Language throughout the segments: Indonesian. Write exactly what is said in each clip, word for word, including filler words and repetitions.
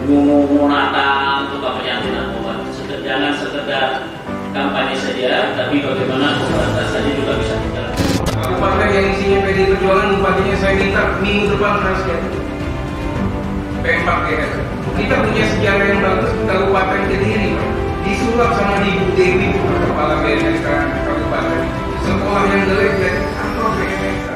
menggunakan untuk kampanye anti narkoba. Jangan sekedar kampanye saja, tapi bagaimana pemberantasannya juga bisa berjalan. Kabupaten yang isinya P D I Perjuangan, bupatinya saya minta minggu depan harus jadi P empat G S. Kita punya sejarah yang bagus di Kabupaten Kediri, disulap sama di Ibu Dewi, kepala B N S Kabupaten. Sekolah yang jelek jadi kantor B N S.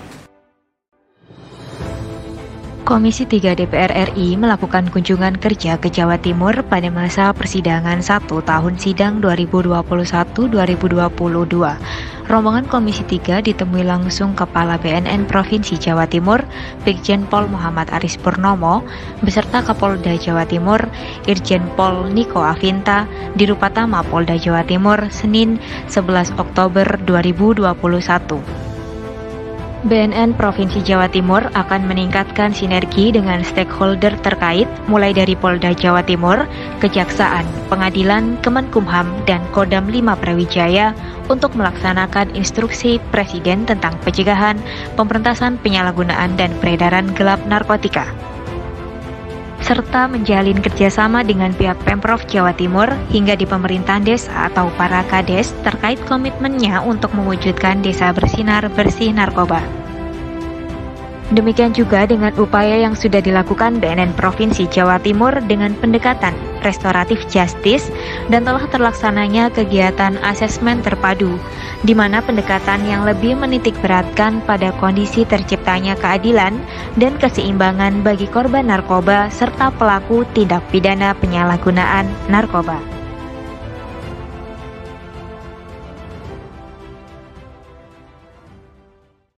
Komisi tiga D P R R I melakukan kunjungan kerja ke Jawa Timur pada masa persidangan satu tahun sidang dua ribu dua puluh satu dua ribu dua puluh dua. Rombongan Komisi tiga ditemui langsung Kepala B N N Provinsi Jawa Timur, Brigjen Pol Muhammad Aris Purnomo, beserta Kapolda Jawa Timur, Irjen Pol Niko Afinta, Dirupatama Polda Jawa Timur, Senin sebelas Oktober dua ribu dua puluh satu. B N N Provinsi Jawa Timur akan meningkatkan sinergi dengan stakeholder terkait mulai dari Polda Jawa Timur, Kejaksaan, Pengadilan, Kemenkumham, dan Kodam lima Brawijaya untuk melaksanakan instruksi Presiden tentang pencegahan, pemberantasan penyalahgunaan dan peredaran gelap narkotika, serta menjalin kerjasama dengan pihak Pemprov Jawa Timur hingga di pemerintahan desa atau para Kades terkait komitmennya untuk mewujudkan desa bersinar bersih narkoba. Demikian juga dengan upaya yang sudah dilakukan B N N Provinsi Jawa Timur dengan pendekatan restoratif justice dan telah terlaksananya kegiatan asesmen terpadu, di mana pendekatan yang lebih menitik beratkan pada kondisi terciptanya keadilan dan keseimbangan bagi korban narkoba serta pelaku tindak pidana penyalahgunaan narkoba.